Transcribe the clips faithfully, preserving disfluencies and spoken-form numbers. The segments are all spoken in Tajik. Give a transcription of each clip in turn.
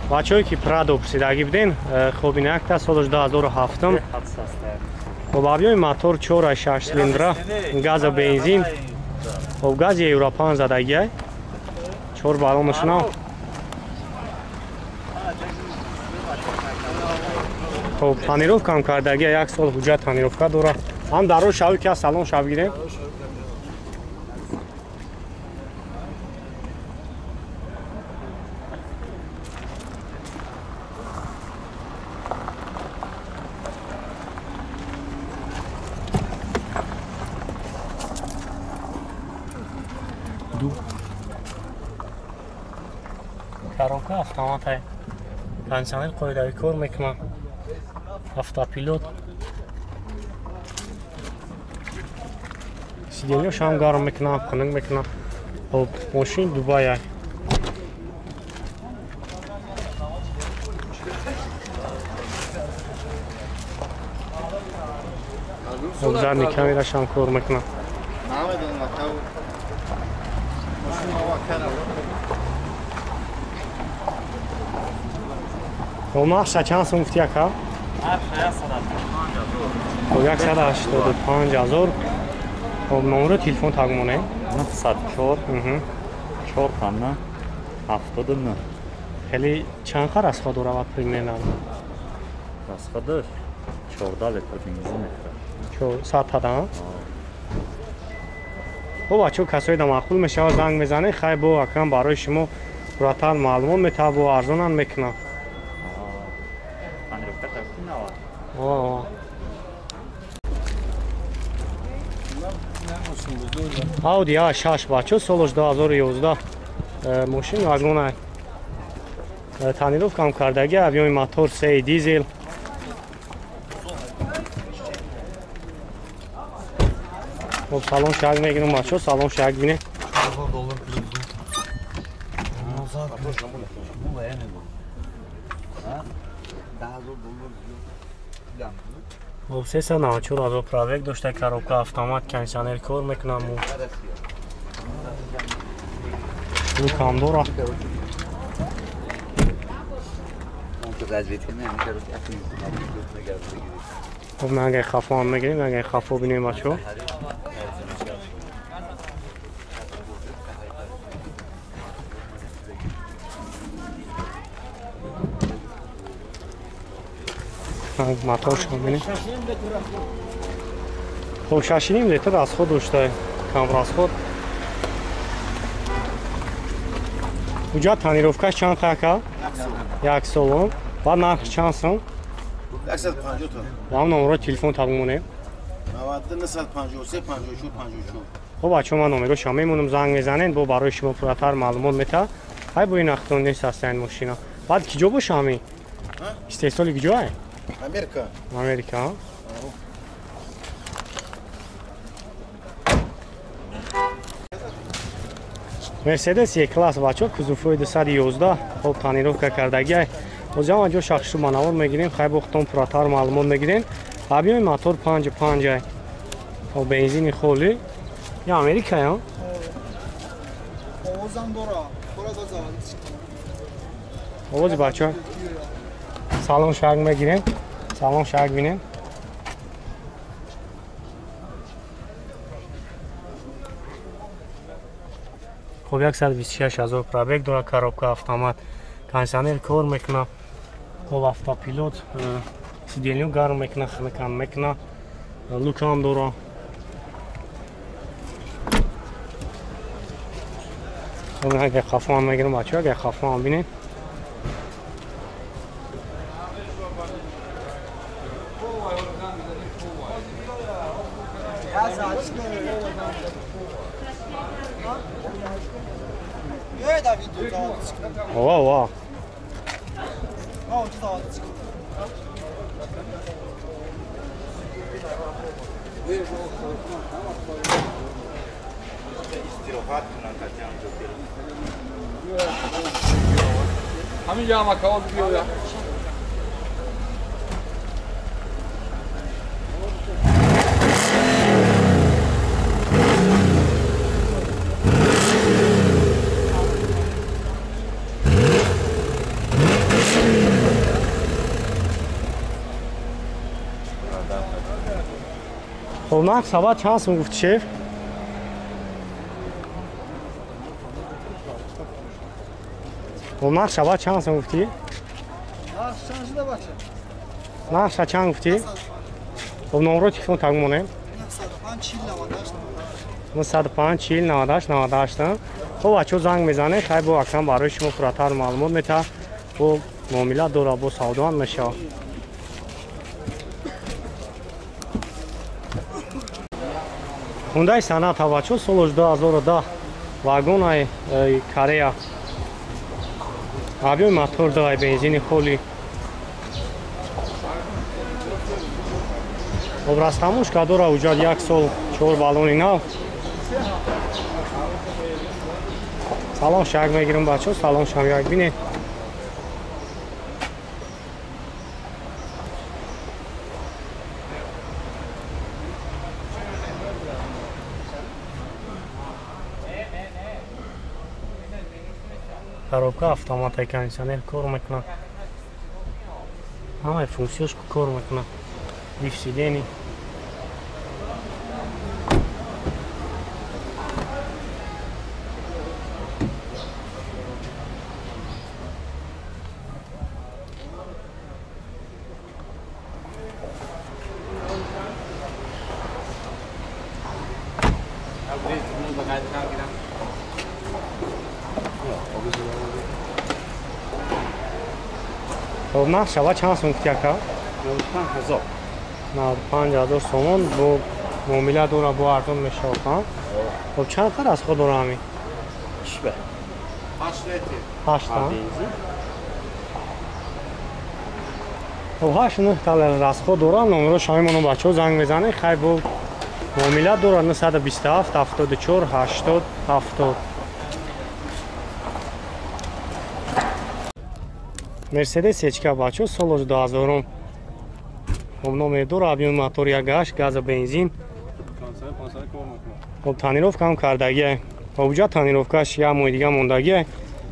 بچه‌ای که پرادو پرسیدگی بدین خوب این یک تا سالش دو هزار و هفت خب آبیای موتور چهار و شش سیلندر گاز و بنزین خب گاز یورو پنج زدگی چهار بالون ماشینا خب تانیروفکا هم کردگی یک سال حجت تانیروفکا داره هم در روز شوی که سالن شب گیریم کارونکا автомат های پنسانل قویدوی کار میکنم автопилот سیدیلیوش هم گرم میکنم خنک میکنم خب ماشین دوبای های خب زرنی کمی راش هم کار میکنم خب نقشه چند سوم گفتی اکا؟ خب یکصد و هشتاد و پنج هزار خب نمره تلفن تگمونه؟ نهصد و چهار چهار پنج هفتاد و نه خیلی چند خر از خود رو پریمیر نام؟ از خودش چهارده لیتر بنزین میخوره صد تا دام؟ خب بچه کسایی در معقول میشه زنگ میزنه خیلی با اکرم برای شما براتر معلومات میتاب و ارزانن میکنه Audi A شش بچه سالش دو هزار و یازده ماشین واگن تانیروفکا هم کردگی اویون موتور سه دیزل خب سالن شاگ میگیرم بچه سالن شاگ بینه خب سیصد و نود و چهار هزار پرابگ داشته کاروبکا автомат کنسانر کار میکنم و کام داره خب من اگه خفا هم میگیریم اگه خفا بینیم بچه موتورش هم بینیم خب شش و نیم لیتر از خود داشته کامرا از خود اونجا تانیروفکاش چند خاکا؟ یک سال بعد نرخش چند سال؟ صد و پنجاه تا هم نمره تلفن تبمونه؟ نود و نه صد و پنجاه و سه پنجاه و چهار پنجاه و چهار خب بچه من نمره شما میمونم زنگ میزنین با برای شما پراتر معلومات میتا های با این اختون نیست هستین ماشینا بعد کجا با شامی؟ استیصالی کجا های؟ امریکا امریکا مرسدس یک کلاس بچه کزوفوی دویست و یازده خب تانیروفکا کردگی اوزا ما جو شخص رو منور میگیریم خیلی وقتون پراتر معلومات میگیرین ابیای موتور پنج پنج و بنزین خولی یا امریکا یا اوز بچه سالن شاگ میگیریم سالن شاگ بینیم خب صد و بیست و شش هزار پرابگ داره کاروبکا автомат کنسانر کار میکنه خب автопилот سیدیلیو گرم میکنه خنک هم میکنه لوک هم داره خب اگه خفا هم میگیرم بچه اگه خفا هم بینیم واه واه همین جا مکاوز بیاید خب نقد سبا چند سون گفتی شیف؟ خب نقد سبا چند سون گفتی؟ نقد چند گفتی؟ خب نمرو تلفن تگمونه؟ نهصد و پنج چهل نود و هشت نود و هشت. خب بچه‌ها زنگ میزنه خیلی با اکثر برای شما فراتر معلومات میده و معامله داره با سودان میشه. Hyundai Sonata بچه‌ها سال دو هزار و ده واگن کاریا объем мотор داره بنزین خالی обрастамушка дاره уже یک سال چهار بالون نو سلام شک میگیرم بچه‌ها سلام شما یک بینید коробка автомата кондиционер кор мекунад ҳамаи функсияш кор мекунад лифт сидени خب نقد شبا چند سون گفتی اکا؟ نود و پنج هزار. نود و پنج هزار سومون با معامله داره با ارزان میشه خان. خب چند تر از خود داره همی؟ شبه. هشت تا. خب هشت نه تا از خود داره نمره شما منو بچه‌ها زنگ میزنه خیلی با معامله داره نهصد و بیست و هفت هفتاد و چهار هشتاد هفتاد. مرسدس ечка бачо соли ду ҳазорум хоб номер дора объёми мотор як гаш газа бензин хоб танировкам кардагие ҳоҷа танировкаш як моҳи дига мондагие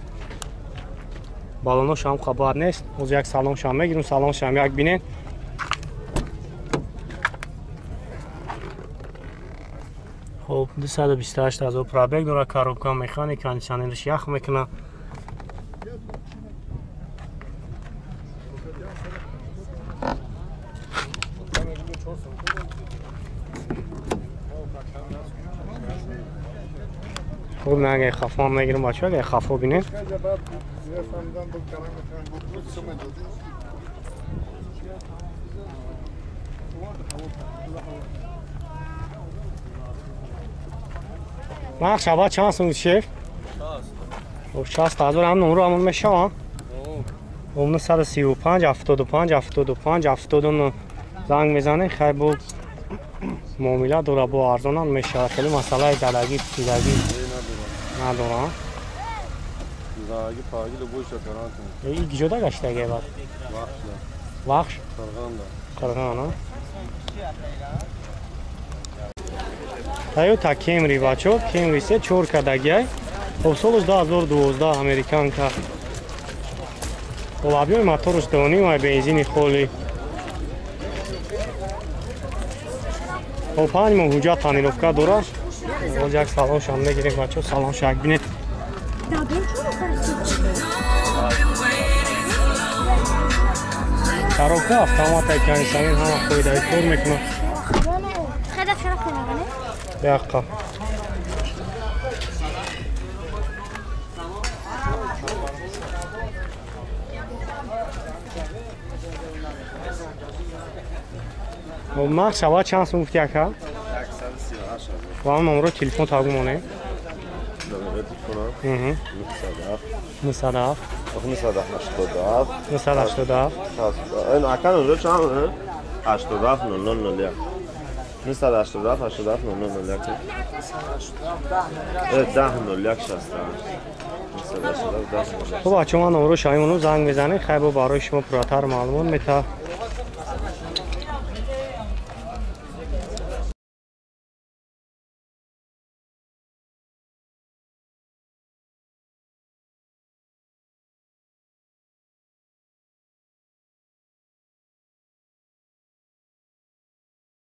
балоношам хабар нест оз як салоншам мегирам салоншам як бинед хоб дусад و بیست و هشت ҳазор пробег дора коробка механик кондиционераш ях мекунад خب من اگه خفا هم نگیرم بچه اگه خفا بینید من شبا چند سون شیف؟ خب شصت هزار هم نمرو همون میشه ها؟ خب نهصد و سی و پنج هفتاد و پنج هفتاد و پنج هفتاد و نه زنگ میزنه خیلی با معامله داره با ارزانان میشه خیلی مسئله دلگی پیلگی نداره زاگی پاگیل بوش کرانتون این جدا گشته گه بعد وقش قرغان قرغان تویوتا کیمری بچو کیمری سه چهار کدگی خب سالش دو هزار و دوازده امریکان که خب объёми моторش دو و نیم و بنزین خالی خب پنج ماه حجت تانیروفکا داره باز یک سالانش هم نگیریم بچه سالانش یک بینید коробка автомата кондиционер ҳама қоидаи кор мекунад яққа нақд шава чанд сум гуфти ака ва номеро телефон тагумоне نهصد و هفت نهصد و هشتاد و هفت نهصد و هشتاد و هفت این اکن اونجا چند هشتاد و هفت نود و نود و یک نهصد و هشتاد و هفت هشتاد و هفت نود و نود و یک ده نود و یک شصت و هشت خب بچه من نمره شایمونو زنگ بزنید خیلی برای شما پراتر معلومات میده